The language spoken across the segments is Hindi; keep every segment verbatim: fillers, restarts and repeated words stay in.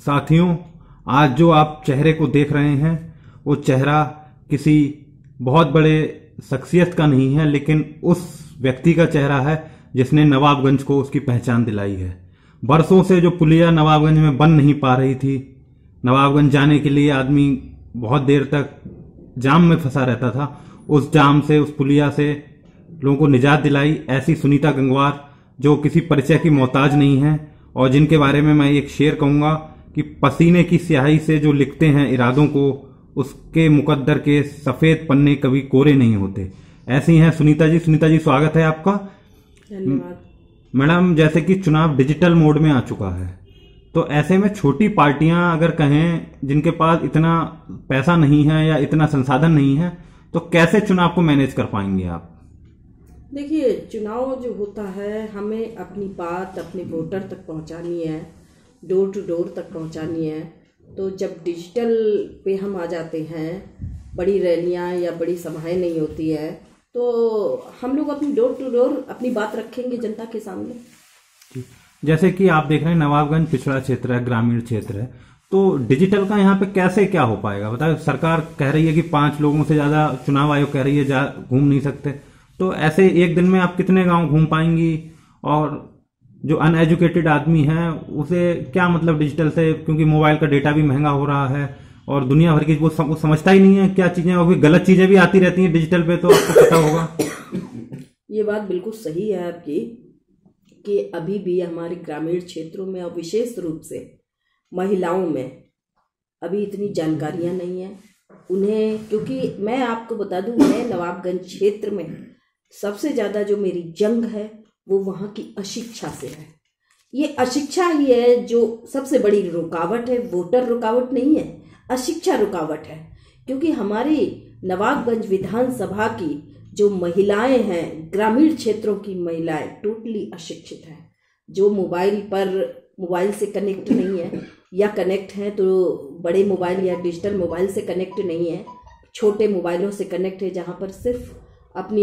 साथियों, आज जो आप चेहरे को देख रहे हैं वो चेहरा किसी बहुत बड़े शख्सियत का नहीं है, लेकिन उस व्यक्ति का चेहरा है जिसने नवाबगंज को उसकी पहचान दिलाई है। बरसों से जो पुलिया नवाबगंज में बन नहीं पा रही थी, नवाबगंज जाने के लिए आदमी बहुत देर तक जाम में फंसा रहता था, उस जाम से, उस पुलिया से लोगों को निजात दिलाई ऐसी सुनीता गंगवार, जो किसी परिचय की मोहताज नहीं है और जिनके बारे में मैं एक शेर कहूंगा कि पसीने की स्याही से जो लिखते हैं इरादों को, उसके मुकद्दर के सफेद पन्ने कभी कोरे नहीं होते। ऐसी हैं सुनीता जी। सुनीता जी, स्वागत है आपका। धन्यवाद। मैडम, जैसे कि चुनाव डिजिटल मोड में आ चुका है, तो ऐसे में छोटी पार्टियां अगर कहें जिनके पास इतना पैसा नहीं है या इतना संसाधन नहीं है, तो कैसे चुनाव को मैनेज कर पाएंगे आप? देखिए, चुनाव जो होता है, हमें अपनी बात अपने वोटर तक पहुंचानी है, डोर टू डोर तक पहुंचानी है। तो जब डिजिटल पे हम आ जाते हैं, बड़ी रैलियां या बड़ी सभाएं नहीं होती है, तो हम लोग अपनी डोर टू डोर अपनी बात रखेंगे जनता के सामने। जैसे कि आप देख रहे हैं नवाबगंज पिछड़ा क्षेत्र है, ग्रामीण क्षेत्र है, तो डिजिटल का यहाँ पे कैसे क्या हो पाएगा? बताए, सरकार कह रही है कि पांच लोगों से ज्यादा, चुनाव आयोग कह रही है जा घूम नहीं सकते, तो ऐसे एक दिन में आप कितने गांव घूम पाएंगी? और जो अनएजुकेटेड आदमी है उसे क्या मतलब डिजिटल से, क्योंकि मोबाइल का डेटा भी महंगा हो रहा है और दुनिया भर की वो सम, समझता ही नहीं है क्या चीजें, और गलत चीजें भी आती रहती हैं डिजिटल पे, तो आपको पता होगा। ये बात बिल्कुल सही है आपकी कि अभी भी हमारे ग्रामीण क्षेत्रों में और विशेष रूप से महिलाओं में अभी इतनी जानकारियां नहीं है उन्हें। क्योंकि मैं आपको बता दूं, मैं नवाबगंज क्षेत्र में सबसे ज़्यादा जो मेरी जंग है वो वहाँ की अशिक्षा से है। ये अशिक्षा ही है जो सबसे बड़ी रुकावट है, वोटर रुकावट नहीं है, अशिक्षा रुकावट है। क्योंकि हमारी नवाबगंज विधानसभा की जो महिलाएं हैं, ग्रामीण क्षेत्रों की महिलाएं टोटली अशिक्षित हैं। जो मोबाइल पर मोबाइल से कनेक्ट नहीं है, या कनेक्ट हैं तो बड़े मोबाइल या डिजिटल मोबाइल से कनेक्ट नहीं है, छोटे मोबाइलों से कनेक्ट है, जहाँ पर सिर्फ अपनी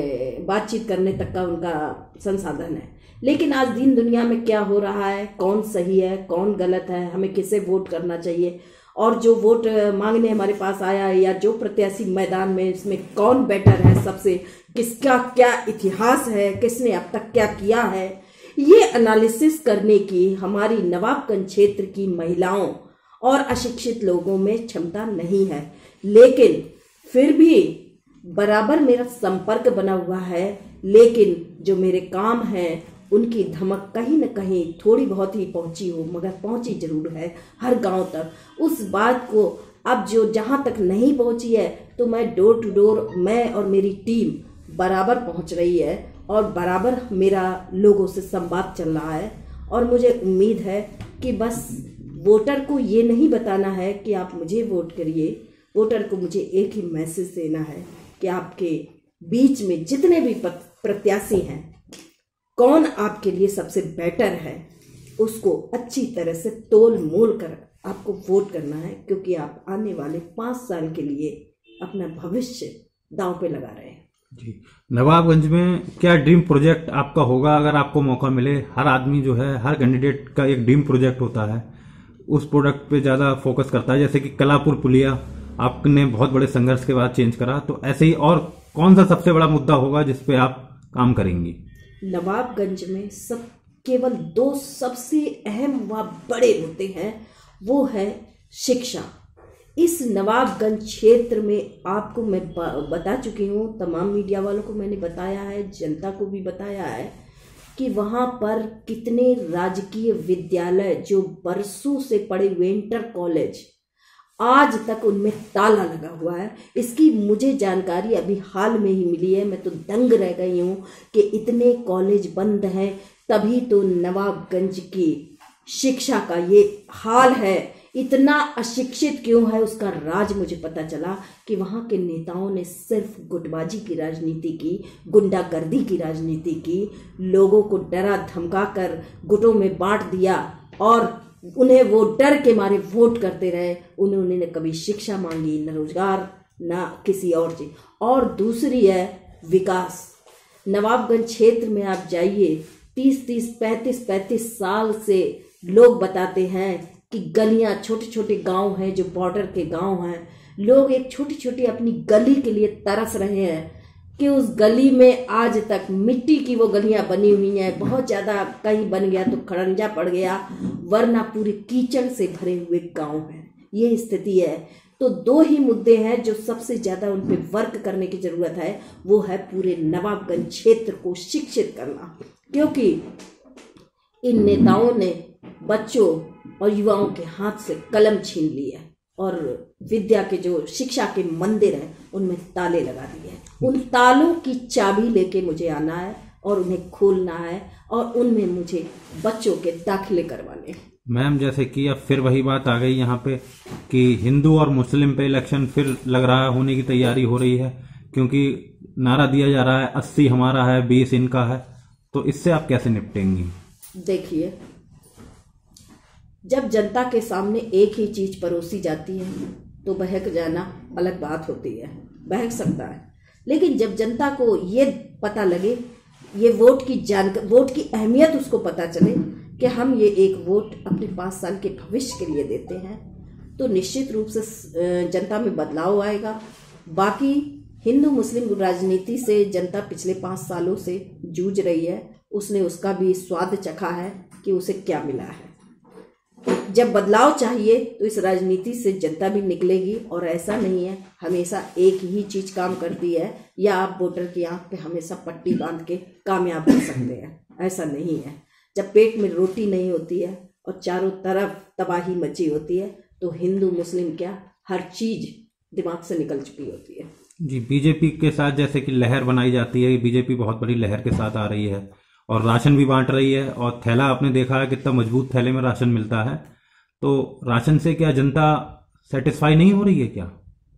बातचीत करने तक का उनका संसाधन है। लेकिन आज दिन दुनिया में क्या हो रहा है, कौन सही है कौन गलत है, हमें किसे वोट करना चाहिए, और जो वोट मांगने हमारे पास आया है या जो प्रत्याशी मैदान में, इसमें कौन बेटर है, सबसे किसका क्या इतिहास है, किसने अब तक क्या किया है, ये एनालिसिस करने की हमारी नवाबगंज क्षेत्र की महिलाओं और अशिक्षित लोगों में क्षमता नहीं है। लेकिन फिर भी बराबर मेरा संपर्क बना हुआ है, लेकिन जो मेरे काम हैं उनकी धमक कहीं न कहीं थोड़ी बहुत ही पहुंची हो, मगर पहुंची जरूर है हर गांव तक। उस बात को अब जो जहां तक नहीं पहुंची है, तो मैं डोर टू डोर, मैं और मेरी टीम बराबर पहुंच रही है और बराबर मेरा लोगों से संवाद चल रहा है। और मुझे उम्मीद है कि बस वोटर को ये नहीं बताना है कि आप मुझे वोट करिए, वोटर को मुझे एक ही मैसेज देना है कि आपके बीच में जितने भी प्रत्याशी हैं, कौन आपके लिए सबसे बेटर है, उसको अच्छी तरह से तोल मोल कर आपको वोट करना है। क्योंकि आप आने वाले पाँच साल के लिए अपना भविष्य दांव पे लगा रहे हैं। जी, नवाबगंज में क्या ड्रीम प्रोजेक्ट आपका होगा अगर आपको मौका मिले? हर आदमी जो है, हर कैंडिडेट का एक ड्रीम प्रोजेक्ट होता है, उस प्रोडक्ट पे ज्यादा फोकस करता है। जैसे कि कलापुर पुलिया आपने बहुत बड़े संघर्ष के बाद चेंज करा, तो ऐसे ही और कौन सा सबसे बड़ा मुद्दा होगा जिसपे आप काम करेंगी? नवाबगंज में सब केवल दो सबसे अहम व बड़े मुद्दे हैं, वो है शिक्षा। इस नवाबगंज क्षेत्र में आपको मैं बता चुकी हूँ, तमाम मीडिया वालों को मैंने बताया है, जनता को भी बताया है कि वहाँ पर कितने राजकीय विद्यालय जो बरसों से पड़े हुए, इंटर कॉलेज, आज तक उनमें ताला लगा हुआ है। इसकी मुझे जानकारी अभी हाल में ही मिली है। मैं तो दंग रह गई हूँ कि इतने कॉलेज बंद हैं, तभी तो नवाबगंज की शिक्षा का ये हाल है। इतना अशिक्षित क्यों है उसका राज मुझे पता चला कि वहाँ के नेताओं ने सिर्फ गुटबाजी की राजनीति की, गुंडागर्दी की राजनीति की, लोगों को डरा धमका कर गुटों में बांट दिया और उन्हें वो डर के मारे वोट करते रहे। उन्होंने न कभी शिक्षा मांगी, न रोजगार, न किसी और चीज। और दूसरी है विकास। नवाबगंज क्षेत्र में आप जाइए, तीस तीस पैंतीस पैंतीस साल से लोग बताते हैं कि गलियां, छोटे छोटे गांव हैं जो बॉर्डर के गांव हैं, लोग एक छोटी छोटी अपनी गली के लिए तरस रहे हैं कि उस गली में आज तक मिट्टी की वो गलियां बनी हुई हैं। बहुत ज़्यादा कहीं बन गया तो खड़ंजा पड़ गया, वरना पूरे कीचड़ से भरे हुए गांव हैं। ये स्थिति है। तो दो ही मुद्दे हैं जो सबसे ज़्यादा उन पर वर्क करने की ज़रूरत है, वो है पूरे नवाबगंज क्षेत्र को शिक्षित करना, क्योंकि इन नेताओं ने बच्चों और युवाओं के हाथ से कलम छीन ली है और विद्या के जो शिक्षा के मंदिर हैं उनमें ताले लगा दिए हैं। उन तालों की चाबी लेके मुझे आना है और उन्हें खोलना है और उनमें मुझे बच्चों के दाखिले करवाने हैं। मैम, जैसे कि अब फिर वही बात आ गई यहाँ पे कि हिंदू और मुस्लिम पे इलेक्शन फिर लग रहा है, होने की तैयारी हो रही है, क्योंकि नारा दिया जा रहा है अस्सी हमारा है बीस इनका है। तो इससे आप कैसे निपटेंगी? देखिए, जब जनता के सामने एक ही चीज परोसी जाती है तो बहक जाना अलग बात होती है, बहक सकता है। लेकिन जब जनता को ये पता लगे, ये वोट की जान वोट की अहमियत उसको पता चले कि हम ये एक वोट अपने पाँच साल के भविष्य के लिए देते हैं, तो निश्चित रूप से जनता में बदलाव आएगा। बाकी हिंदू मुस्लिम राजनीति से जनता पिछले पाँच सालों से जूझ रही है, उसने उसका भी स्वाद चखा है कि उसे क्या मिला है। जब बदलाव चाहिए तो इस राजनीति से जनता भी निकलेगी, और ऐसा नहीं है हमेशा एक ही चीज काम करती है या आप वोटर की आंख पे हमेशा पट्टी बांध के कामयाब हो सकते हैं, ऐसा नहीं है। जब पेट में रोटी नहीं होती है और चारों तरफ तबाही मची होती है तो हिंदू मुस्लिम क्या, हर चीज दिमाग से निकल चुकी होती है। जी, बीजेपी के साथ जैसे कि लहर बनाई जाती है, बीजेपी बहुत बड़ी लहर के साथ आ रही है और राशन भी बांट रही है, और थैला आपने देखा है कितना मजबूत थैले में राशन मिलता है। तो राशन से क्या जनता सेटिस्फाई नहीं हो रही है क्या?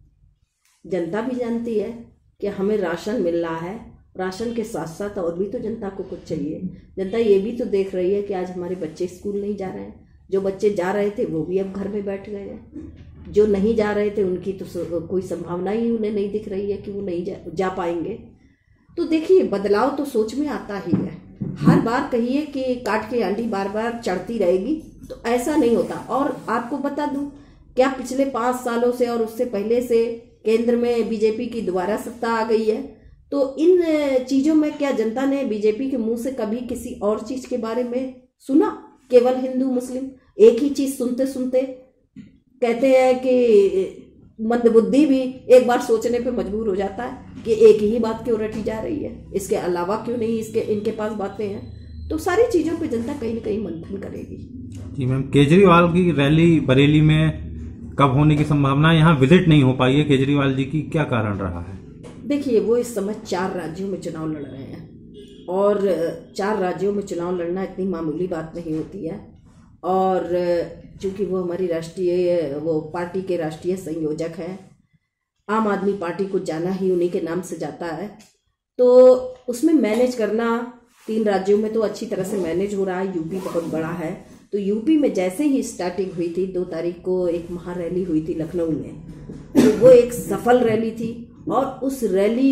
जनता भी जानती है कि हमें राशन मिल रहा है, राशन के साथ साथ और भी तो जनता को कुछ चाहिए। जनता ये भी तो देख रही है कि आज हमारे बच्चे स्कूल नहीं जा रहे हैं, जो बच्चे जा रहे थे वो भी अब घर में बैठ गए हैं, जो नहीं जा रहे थे उनकी तो कोई संभावना ही उन्हें नहीं दिख रही है कि वो नहीं जा, जा पाएंगे। तो देखिए, बदलाव तो सोच में आता ही है। हर बार कहिए कि काट की आंटी बार बार चढ़ती रहेगी, तो ऐसा नहीं होता। और आपको बता दूं, क्या पिछले पाँच सालों से और उससे पहले से केंद्र में बीजेपी की दोबारा सत्ता आ गई है, तो इन चीज़ों में क्या जनता ने बीजेपी के मुंह से कभी किसी और चीज़ के बारे में सुना? केवल हिंदू मुस्लिम एक ही चीज़ सुनते सुनते कहते हैं कि मंदबुद्धि भी एक बार सोचने पे मजबूर हो जाता है कि एक ही बात क्यों रटी जा रही है, इसके अलावा क्यों नहीं इसके इनके पास बातें हैं। तो सारी चीज़ों पे जनता कहीं ना कहीं मंथन करेगी। जी मैम, केजरीवाल की रैली बरेली में कब होने की संभावना है? यहाँ विजिट नहीं हो पाई है केजरीवाल जी की, क्या कारण रहा है? देखिए, वो इस समय चार राज्यों में चुनाव लड़ रहे हैं, और चार राज्यों में चुनाव लड़ना इतनी मामूली बात नहीं होती है। और चूंकि वो हमारी राष्ट्रीय वो पार्टी के राष्ट्रीय संयोजक हैं, आम आदमी पार्टी को जाना ही उन्हीं के नाम से जाता है, तो उसमें मैनेज करना तीन राज्यों में तो अच्छी तरह से मैनेज हो रहा है। यूपी बहुत बड़ा है, तो यूपी में जैसे ही स्टार्टिंग हुई थी, दो तारीख को एक महारैली हुई थी लखनऊ में, तो वो एक सफल रैली थी। और उस रैली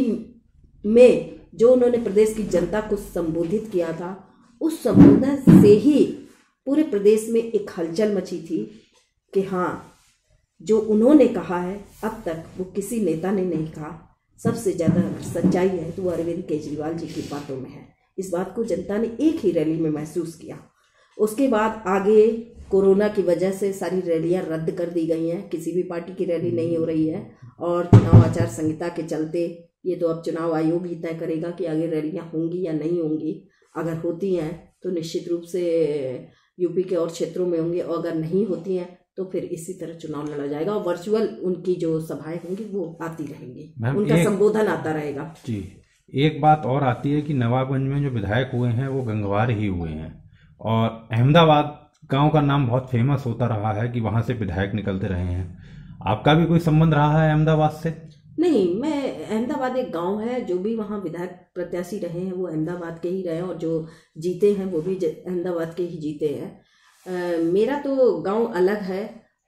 में जो उन्होंने प्रदेश की जनता को संबोधित किया था, उस संबोधन से ही पूरे प्रदेश में एक हलचल मची थी कि हाँ, जो उन्होंने कहा है अब तक वो किसी नेता ने नहीं कहा। सबसे ज़्यादा सच्चाई है तो वो अरविंद केजरीवाल जी की बातों में है। इस बात को जनता ने एक ही रैली में महसूस किया। उसके बाद आगे कोरोना की वजह से सारी रैलियां रद्द कर दी गई हैं, किसी भी पार्टी की रैली नहीं हो रही है। और चुनाव आचार संहिता के चलते ये तो अब चुनाव आयोग ही तय करेगा कि आगे रैलियां होंगी या नहीं होंगी। अगर होती हैं तो निश्चित रूप से यूपी के और क्षेत्रों में होंगे, और अगर नहीं होती हैं तो फिर इसी तरह चुनाव लड़ा जाएगा और वर्चुअल उनकी जो सभाएं होंगी वो आती रहेंगी, उनका संबोधन आता रहेगा। जी, एक बात और आती है कि नवाबगंज में जो विधायक हुए हैं वो गंगवार ही हुए हैं, और अहमदाबाद गांव का नाम बहुत फेमस होता रहा है कि वहां से विधायक निकलते रहे हैं। आपका भी कोई संबंध रहा है अहमदाबाद से? नहीं, मैं अहमदाबाद एक गांव है, जो भी वहाँ विधायक प्रत्याशी रहे हैं वो अहमदाबाद के ही रहे हैं, और जो जीते हैं वो भी अहमदाबाद के ही जीते हैं। आ, मेरा तो गांव अलग है,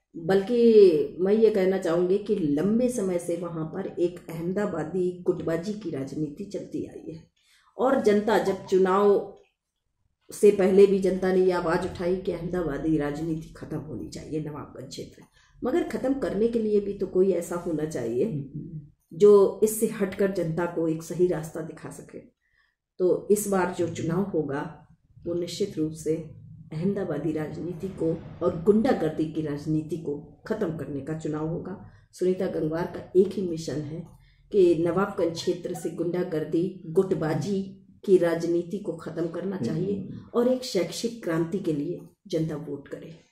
बल्कि मैं ये कहना चाहूँगी कि लंबे समय से वहाँ पर एक अहमदाबादी गुटबाजी की राजनीति चलती आई है। और जनता जब चुनाव से पहले भी जनता ने ये आवाज़ उठाई कि अहमदाबादी राजनीति खत्म होनी चाहिए नवाबगंज क्षेत्र, मगर खत्म करने के लिए भी तो कोई ऐसा होना चाहिए जो इससे हटकर जनता को एक सही रास्ता दिखा सके। तो इस बार जो चुनाव होगा वो निश्चित रूप से अहमदाबादी राजनीति को और गुंडागर्दी की राजनीति को खत्म करने का चुनाव होगा। सुनीता गंगवार का एक ही मिशन है कि नवाबगंज क्षेत्र से गुंडागर्दी, गुटबाजी की राजनीति को खत्म करना चाहिए और एक शैक्षिक क्रांति के लिए जनता वोट करे।